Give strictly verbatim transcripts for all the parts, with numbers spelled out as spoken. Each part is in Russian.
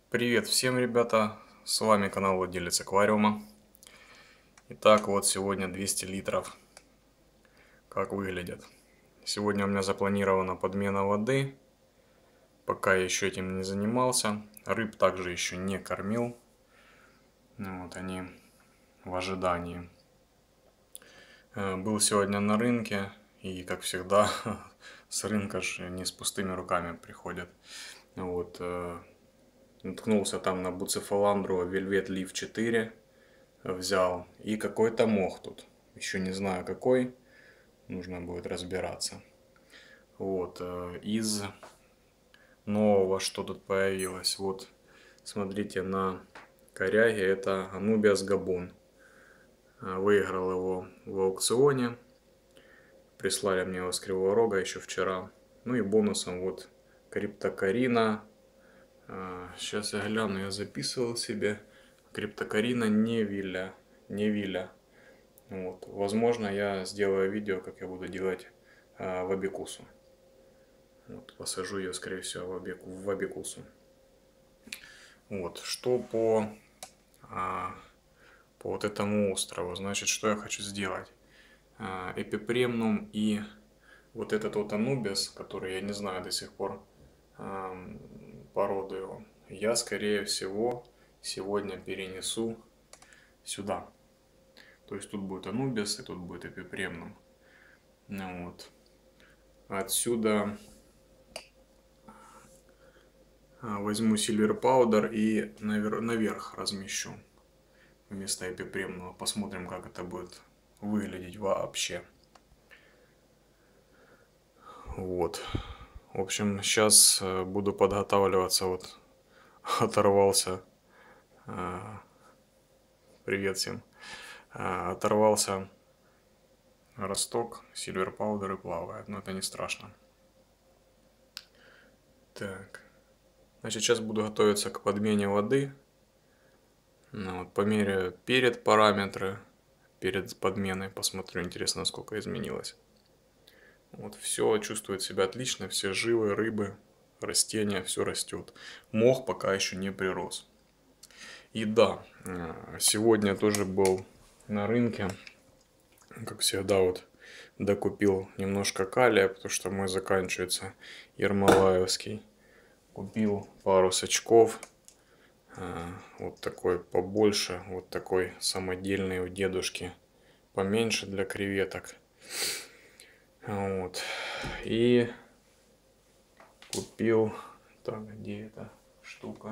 Привет всем, ребята! С вами канал Владелец Аквариума. Итак, вот сегодня двести литров. Как выглядят. Сегодня у меня запланирована подмена воды. Пока я еще этим не занимался. Рыб также еще не кормил. Вот они в ожидании. Был сегодня на рынке. И, как всегда, с рынка же не с пустыми руками приходят. Вот. Наткнулся там на буцефаландру Velvet Leaf четыре. Взял. И какой-то мох тут. Еще не знаю какой. Нужно будет разбираться. Вот. Из нового, что тут появилось. Вот. Смотрите на коряге. Это Anubias Gabon. Выиграл его в аукционе. Прислали мне его с Кривого Рога еще вчера. Ну и бонусом вот Криптокарина. Сейчас я гляну, я записывал себе. Криптокарина Невиля. Невиля. Вот. Возможно, я сделаю видео, как я буду делать э, в абикусу. Вот, посажу ее, скорее всего, в, абик, в абикусу. Вот. Что по, э, по вот этому острову. Значит, что я хочу сделать? Э, эпипремнум и вот этот вот Анубис, который я не знаю до сих пор э, породу его, я, скорее всего, сегодня перенесу сюда. То есть тут будет Анубис и тут будет эпипремнум. Ну, вот. Отсюда возьму Silver Powder и навер наверх размещу вместо эпипремного. Посмотрим, как это будет выглядеть вообще. Вот. В общем, сейчас буду подготавливаться. Вот оторвался. Привет всем. Оторвался росток, Silver Powder и плавает. Но это не страшно. Так. Значит, сейчас буду готовиться к подмене воды. Ну, вот, померяю перед параметры, перед подменой, посмотрю, интересно, насколько изменилось. Вот, все чувствует себя отлично, все живы, рыбы, растения, все растет. Мох пока еще не прирос. И да, сегодня тоже был на рынке, как всегда, вот докупил немножко калия, потому что мой заканчивается Ермолаевский. Купил пару сачков. Вот такой побольше, вот такой самодельный у дедушки, поменьше для креветок. Вот. И купил, так, где эта штука?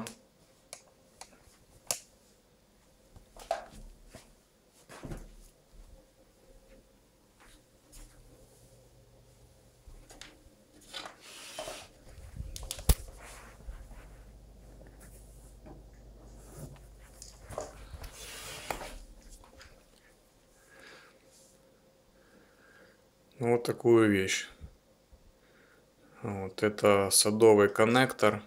Вот такую вещь. Вот это садовый коннектор.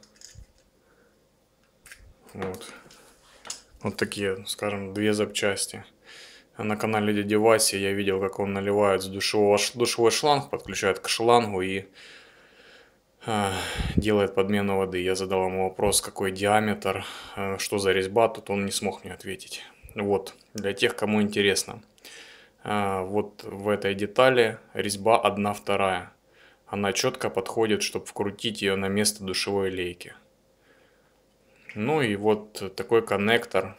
Вот. Вот такие, скажем, две запчасти. На канале Дяди Васи я видел, как он наливает с душевого, душевой шланг, подключает к шлангу и э, делает подмену воды. Я задал ему вопрос, какой диаметр, э, что за резьба, тут он не смог мне ответить. Вот, для тех, кому интересно. Вот в этой детали резьба одна вторая. Она четко подходит, чтобы вкрутить ее на место душевой лейки. Ну и вот такой коннектор.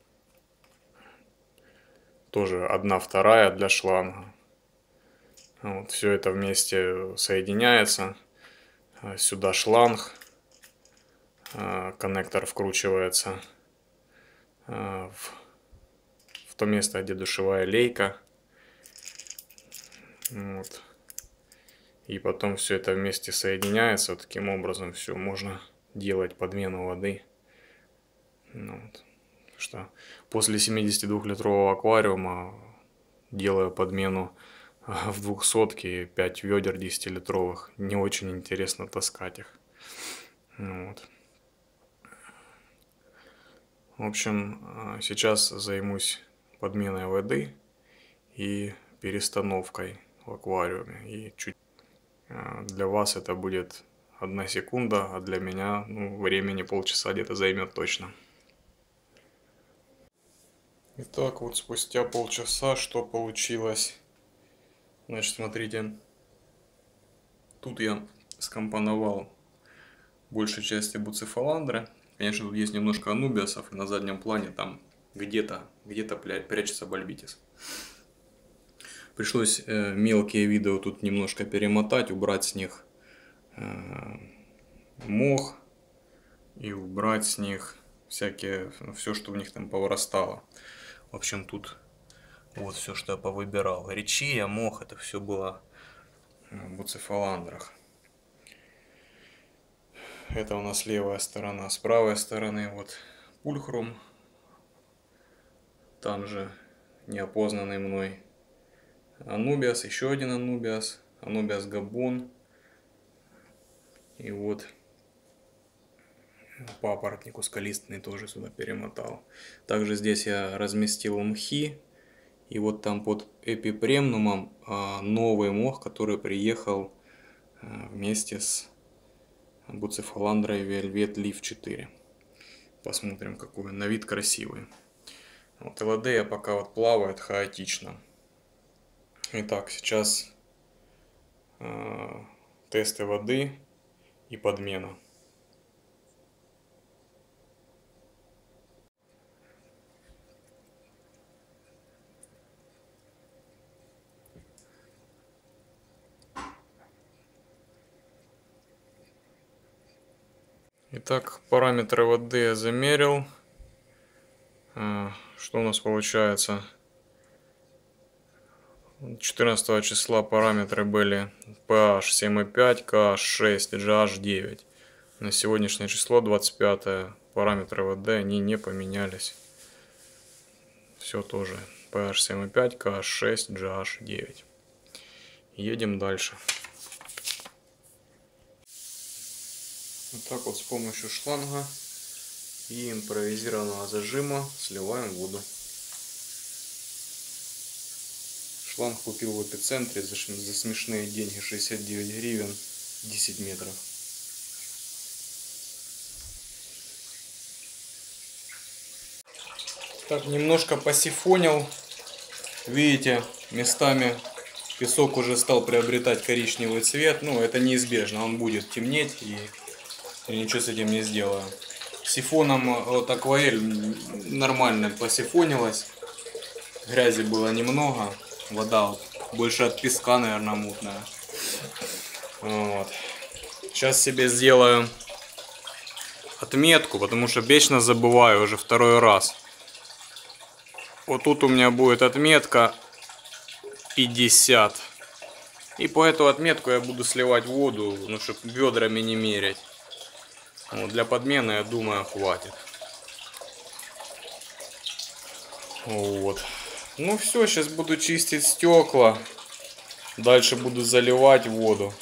Тоже одна вторая для шланга. Вот, все это вместе соединяется. Сюда шланг. Коннектор вкручивается в, в то место, где душевая лейка. Вот. И потом все это вместе соединяется. Вот таким образом все можно делать подмену воды. Ну, вот. Что после семидесятидвухлитрового аквариума делаю подмену в двухсотке, пять ведер десятилитровых. Не очень интересно таскать их. Ну, вот. В общем, сейчас займусь подменой воды и перестановкой в аквариуме. И чуть для вас это будет одна секунда, а для меня ну, времени полчаса где-то займет точно. Итак, вот спустя полчаса что получилось? Значит, смотрите, тут я скомпоновал большей части буцефаландры. Конечно, тут есть немножко анубиасов, и на заднем плане там где-то, где-то прячется бальбитис. Пришлось э, мелкие виды вот тут немножко перемотать, убрать с них э, мох и убрать с них всякие, все, что в них там повырастало. В общем, тут вот все, что я повыбирал. Ричия, мох, это все было в буцефаландрах. Это у нас левая сторона. С правой стороны вот пульхрум. Там же неопознанный мной анубиас, еще один анубиас. Анубиас габон. И вот папоротник узколистный тоже сюда перемотал. Также здесь я разместил мхи. И вот там под эпипремнумом новый мох, который приехал вместе с буцефаландрой Velvet Leaf четыре. Посмотрим, какой он на вид красивый. Вот элодея пока вот плавает хаотично. Итак, сейчас э, тесты воды и подмена. Итак, параметры воды я замерил. Что у нас получается? четырнадцатого числа параметры были pH семь и пять, ка аш шесть, джи эйч девять. На сегодняшнее число, двадцать пятое, параметры воды они не поменялись. Все тоже pH семь и пять, ка аш шесть, джи эйч девять. Едем дальше. Вот так вот с помощью шланга и импровизированного зажима сливаем воду. Шланг купил в эпицентре за, за смешные деньги, шестьдесят девять гривен, десять метров. Так, немножко посифонил. Видите, местами песок уже стал приобретать коричневый цвет. Ну, это неизбежно, он будет темнеть, и я ничего с этим не сделаю. Сифоном вот акваэль нормально посифонилась. Грязи было немного. Вода больше от песка, наверное, мутная. Вот. Сейчас себе сделаю отметку, потому что вечно забываю уже второй раз. Вот тут у меня будет отметка пятьдесят. И по эту отметку я буду сливать воду, ну, чтобы ведрами не мерять. Вот, для подмены, я думаю, хватит. Вот. Ну все, сейчас буду чистить стекла. Дальше буду заливать воду.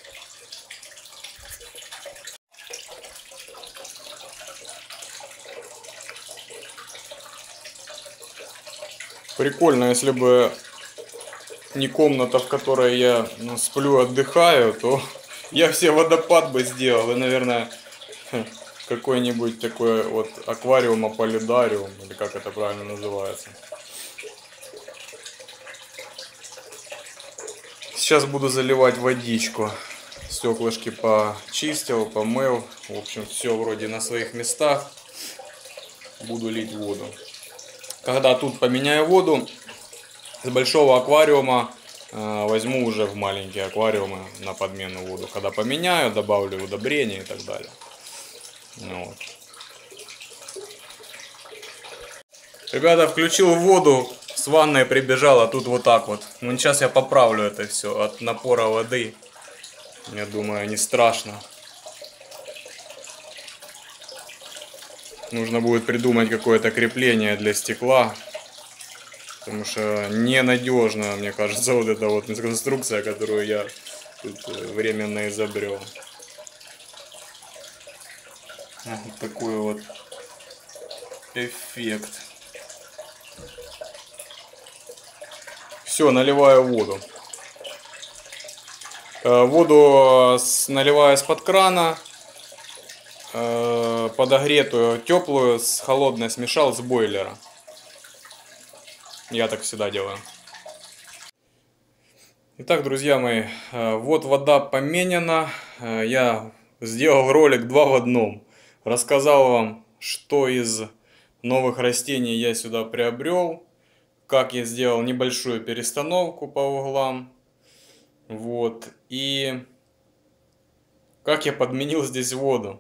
Прикольно, если бы не комната, в которой я ну, сплю, отдыхаю, то я все водопад бы сделал. И, наверное, какой-нибудь такой вот аквариум, аполидариум, или как это правильно называется. Сейчас буду заливать водичку. Стеклышки почистил, помыл. В общем, все вроде на своих местах. Буду лить воду. Когда тут поменяю воду, с большого аквариума э, возьму уже в маленькие аквариумы на подмену воду. Когда поменяю, добавлю удобрения и так далее. Ну, вот. Ребята, включил воду. С ванной прибежал, а тут вот так вот. Ну, сейчас я поправлю это все от напора воды. Я думаю, не страшно. Нужно будет придумать какое-то крепление для стекла. Потому что ненадежно, мне кажется, вот эта вот конструкция, которую я тут временно изобрел. Вот такой вот эффект. Все, наливаю воду. Воду наливаю из-под крана, подогретую, теплую с холодной смешал с бойлера. Я так всегда делаю. Итак, друзья мои, вот вода поменена. Я сделал ролик два в одном. Рассказал вам, что из новых растений я сюда приобрел, как я сделал небольшую перестановку по углам, вот, и как я подменил здесь воду.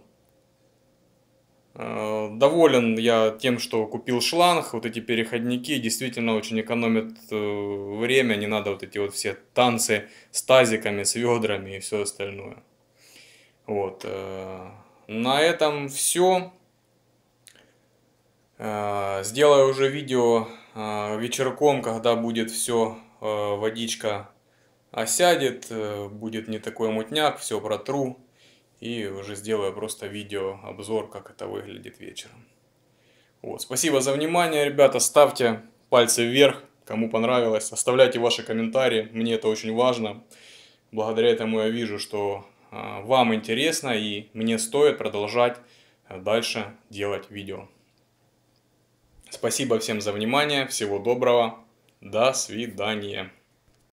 Доволен я тем, что купил шланг, вот эти переходники действительно очень экономят время, не надо вот эти вот все танцы с тазиками, с ведрами и все остальное. Вот, на этом все. Сделаю уже видео вечерком, когда будет все, водичка осядет, будет не такой мутняк, все протру. И уже сделаю просто видео обзор, как это выглядит вечером. Вот. Спасибо за внимание, ребята. Ставьте пальцы вверх, кому понравилось. Оставляйте ваши комментарии, мне это очень важно. Благодаря этому я вижу, что вам интересно и мне стоит продолжать дальше делать видео. Спасибо всем за внимание, всего доброго, до свидания.